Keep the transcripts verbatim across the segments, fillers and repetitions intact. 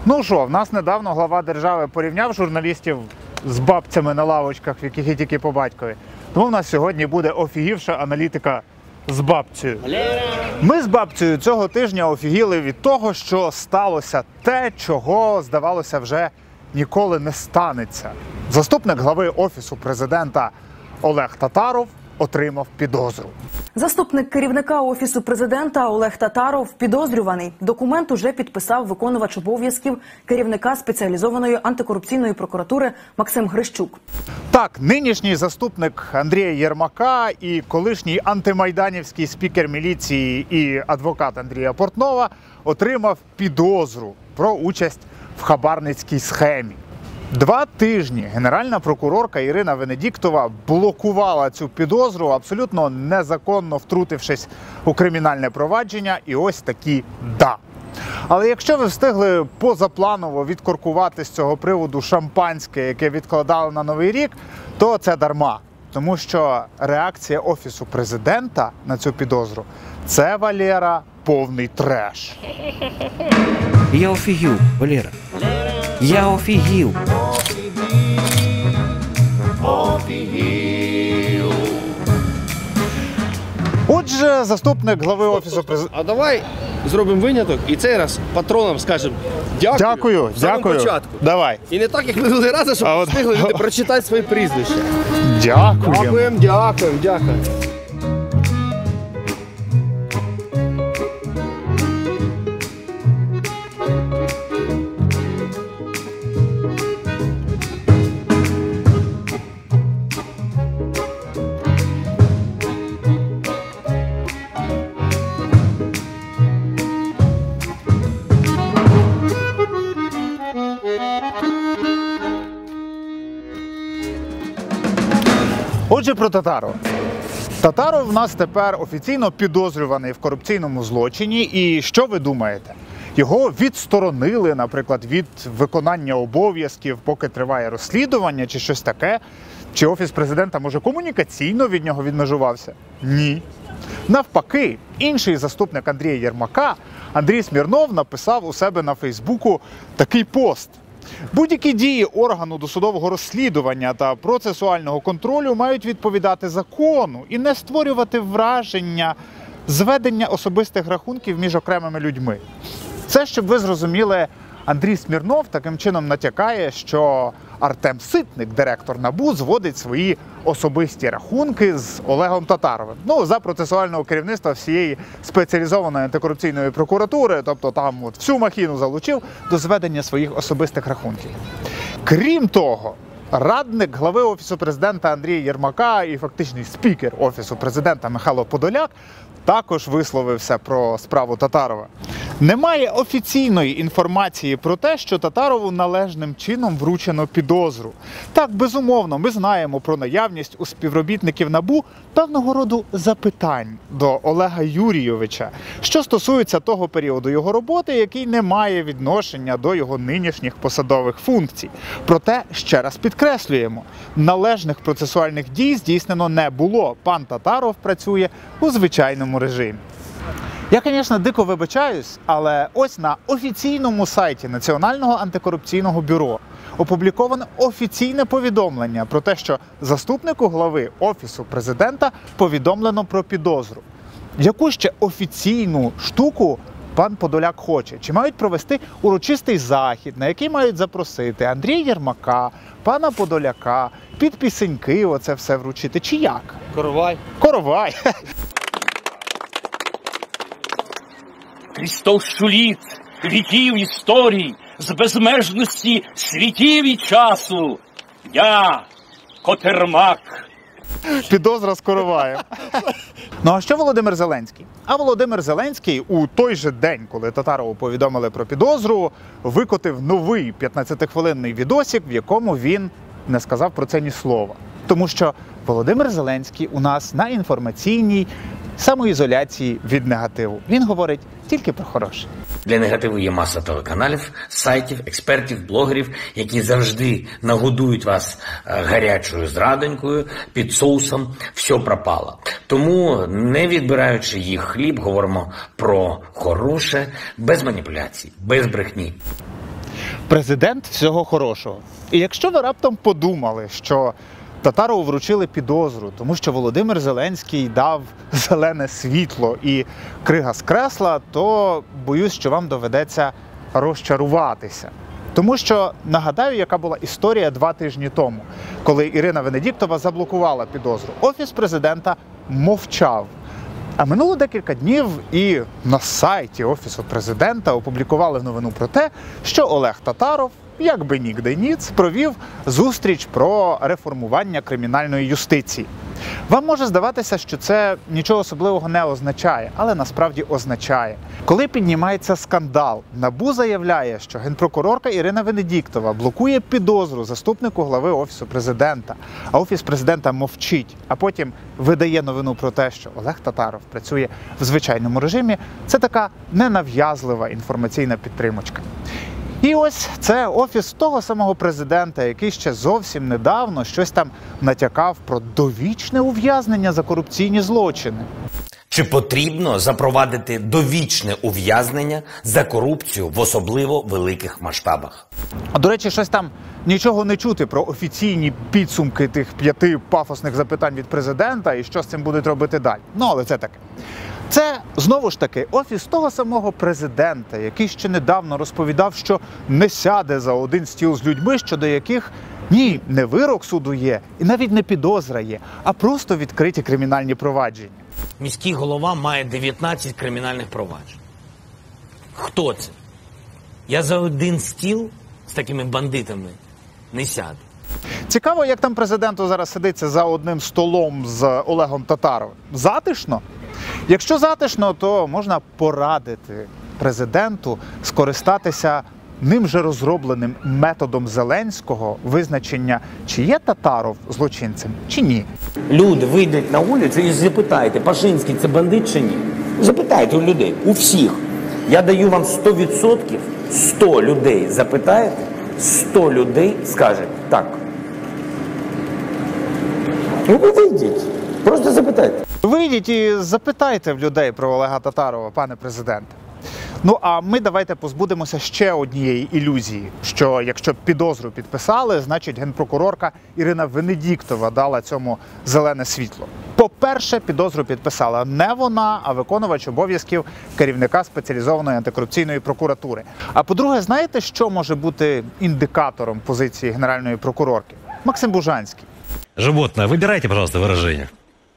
Ну що, в нас недавно глава держави порівняв журналістів з бабцями на лавочках, в яких і тільки по батькові. Тому в нас сьогодні буде офігівша аналітика з бабцею. Ми з бабцею цього тижня офігіли від того, що сталося те, чого, здавалося, вже ніколи не станеться. Заступник глави Офісу Президента Олег Татаров отримав підозру. Заступник керівника Офісу Президента Олег Татаров підозрюваний. Документ уже підписав виконувач обов'язків керівника спеціалізованої антикорупційної прокуратури Максим Грищук. Так, нинішній заступник Андрія Єрмака і колишній антимайданівський спікер міліції і адвокат Андрія Портнова отримав підозру про участь в хабарницькій схемі. Два тижні генеральна прокурорка Ірина Венедіктова блокувала цю підозру, абсолютно незаконно втрутившись у кримінальне провадження, і ось такі «да». Але якщо ви встигли позапланово відкоркувати з цього приводу шампанське, яке відкладали на Новий рік, то це дарма. Тому що реакція Офісу Президента на цю підозру – це, Валера, повний треш. Я офігів, Валера. Я офігів. Офігів. Отже, заступник глави Офісу Президента... А давай зробимо виняток і цей раз патронам скажемо дякую. Дякую, дякую. Початку. Давай. І не так, як минулий раз, щоб от... встигли люди прочитати свої прізвища. Дякую. Дякуємо, дякуємо, дякуємо. Отже, про Татарова. Татаров в нас тепер офіційно підозрюваний в корупційному злочині. І що ви думаєте? Його відсторонили, наприклад, від виконання обов'язків, поки триває розслідування чи щось таке? Чи Офіс Президента, може, комунікаційно від нього відмежувався? Ні. Навпаки, інший заступник Андрія Єрмака, Андрій Смірнов, написав у себе на Фейсбуку такий пост. Будь-які дії органу досудового розслідування та процесуального контролю мають відповідати закону і не створювати враження зведення особистих рахунків між окремими людьми. Це, щоб ви зрозуміли, Андрій Смірнов таким чином натякає, що Артем Ситник, директор НАБУ, зводить свої особисті рахунки з Олегом Татаровим. Ну, за процесуального керівництва всієї спеціалізованої антикорупційної прокуратури, тобто там от всю махіну залучив до зведення своїх особистих рахунків. Крім того, радник глави Офісу Президента Андрія Єрмака і фактичний спікер Офісу Президента Михайло Подоляк також висловився про справу Татарова. Немає офіційної інформації про те, що Татарову належним чином вручено підозру. Так, безумовно, ми знаємо про наявність у співробітників НАБУ певного роду запитань до Олега Юрійовича, що стосується того періоду його роботи, який не має відношення до його нинішніх посадових функцій. Проте, ще раз підкреслюємо, належних процесуальних дій здійснено не було. Пан Татаров працює у звичайному режимі. Я, звісно, дико вибачаюсь, але ось на офіційному сайті Національного антикорупційного бюро опубліковане офіційне повідомлення про те, що заступнику глави Офісу Президента повідомлено про підозру. Яку ще офіційну штуку пан Подоляк хоче? Чи мають провести урочистий захід, на який мають запросити Андрія Єрмака, пана Подоляка, під пісеньки оце все вручити? Чи як? Коровай. Коровай. Христос шуліт віків історій з безмежності світів і часу. Я Котермак. Підозра з короваєм. Ну а що Володимир Зеленський? А Володимир Зеленський у той же день, коли Татарову повідомили про підозру, викотив новий п'ятнадцятихвилинний відосик, в якому він не сказав про це ні слова. Тому що Володимир Зеленський у нас на інформаційній самоізоляції від негативу. Він говорить тільки про хороше. Для негативу є маса телеканалів, сайтів, експертів, блогерів, які завжди нагодують вас гарячою зрадонькою, під соусом «все пропало». Тому, не відбираючи їх хліб, говоримо про хороше, без маніпуляцій, без брехні. президент всього хорошого. І якщо ви раптом подумали, що Татарову вручили підозру, тому що Володимир Зеленський дав зелене світло і крига з кресла, то боюсь, що вам доведеться розчаруватися. Тому що, нагадаю, яка була історія два тижні тому, коли Ірина Венедіктова заблокувала підозру. Офіс президента мовчав. А минуло декілька днів і на сайті Офісу президента опублікували новину про те, що Олег Татаров, як би нігде ніц, провів зустріч про реформування кримінальної юстиції. Вам може здаватися, що це нічого особливого не означає, але насправді означає. Коли піднімається скандал, НАБУ заявляє, що генпрокурорка Ірина Венедіктова блокує підозру заступнику глави Офісу президента, а Офіс президента мовчить, а потім видає новину про те, що Олег Татаров працює в звичайному режимі, це така ненав'язлива інформаційна підтримочка. І ось це офіс того самого президента, який ще зовсім недавно щось там натякав про довічне ув'язнення за корупційні злочини. Чи потрібно запровадити довічне ув'язнення за корупцію в особливо великих масштабах? А, до речі, щось там нічого не чути про офіційні підсумки тих п'яти пафосних запитань від президента і що з цим будуть робити далі. Ну, але це таке. Це, знову ж таки, офіс того самого президента, який ще недавно розповідав, що не сяде за один стіл з людьми, щодо яких ні, не вирок суду є, і навіть не підозра є, а просто відкриті кримінальні провадження. Міський голова має дев'ятнадцять кримінальних проваджень. Хто це? Я за один стіл з такими бандитами не сяду. Цікаво, як там президенту зараз сидиться за одним столом з Олегом Татаровим. Затишно? Якщо затишно, то можна порадити президенту скористатися ним же розробленим методом Зеленського визначення, чи є Татаров злочинцем, чи ні. Люди вийдуть на вулицю і запитайте, Пашинський це бандит чи ні? Запитайте у людей, у всіх. Я даю вам сто відсотків, сто людей запитаєте, сто людей скажуть так. Ну ви вийдіть, просто запитайте. Вийдіть і запитайте в людей про Олега Татарова, пане президенте. Ну, а ми давайте позбудемося ще однієї ілюзії, що якщо підозру підписали, значить генпрокурорка Ірина Венедіктова дала цьому зелене світло. По-перше, підозру підписала не вона, а виконувач обов'язків керівника спеціалізованої антикорупційної прокуратури. А по-друге, знаєте, що може бути індикатором позиції генеральної прокурорки? Максим Бужанський. Животное, выбирайте, пожалуйста, выражение.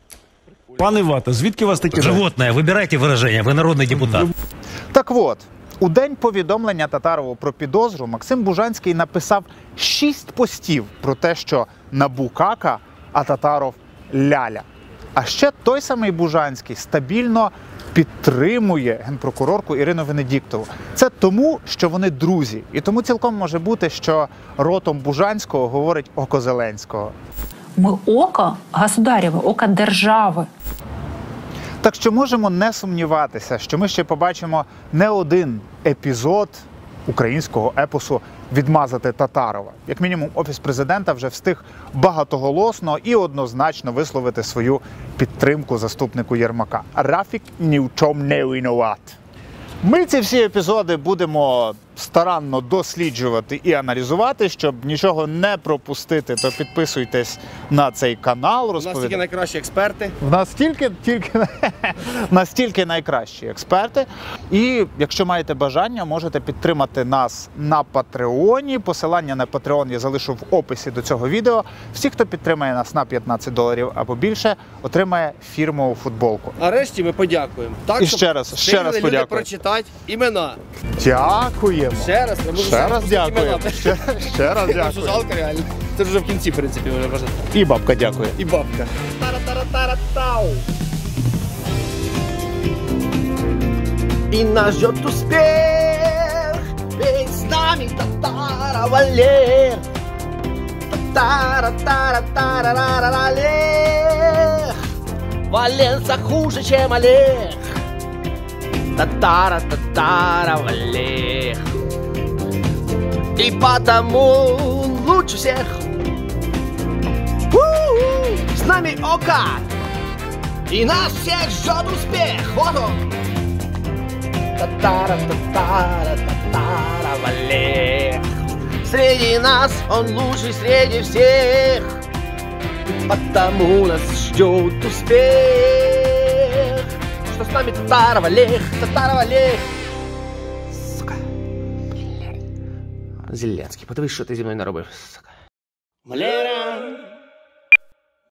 Пане Вата, звідки у вас такі... Животное, выбирайте выражение, вы народный депутат. Так от, у день повідомлення Татарову про підозру Максим Бужанський написав шість постів про те, що НАБУ кака, а Татаров ляля. А ще той самий Бужанський стабільно підтримує генпрокурорку Ірину Венедіктову. Це тому, що вони друзі. І тому цілком може бути, що ротом Бужанського говорить око Зеленського. Ми око государєве, око держави. Так що можемо не сумніватися, що ми ще побачимо не один епізод українського епосу «Відмазати Татарова». Як мінімум, Офіс президента вже встиг багатоголосно і однозначно висловити свою підтримку заступнику Єрмака. Рафік ні в чому не винуват. Ми ці всі епізоди будемо старанно досліджувати і аналізувати, щоб нічого не пропустити, то підписуйтесь на цей канал. У нас тільки найкращі експерти. В нас тільки, тільки, настільки найкращі експерти. І якщо маєте бажання, можете підтримати нас на Патреоні. Посилання на Патреон я залишу в описі до цього відео. Всі, хто підтримає нас на п'ятнадцять доларів або більше, отримає фірмову футболку. А решті ми подякуємо. Так, і ще раз, ще раз подякуємо. Прочитати імена. Дякуємо. Ще раз, я ще раз дякую. Ще, ще раз дякую. Це жалко реально. Це вже в кінці, в принципі, вже бажати. І бабка дякує. І бабка. Тара-тара-тара-тау. И нас ждет успех, ведь с нами Татара Валер. Татара-тара-тара-ра-ра-ра Олег. Валенса хуже, чем Олег. Татара-татара Валер. И потому лучше всех. У-у-у! С нами Ока. И нас всех ждет успех. Вот он. Татара-татара-татара Валер. Среди нас он лучший среди всех, потому нас ждет успех. Что с нами Татаров Олег, Татаров Олег. Сука. Блядь. Зеленський, подивись, що ти зі мною наробив, сука. Валера.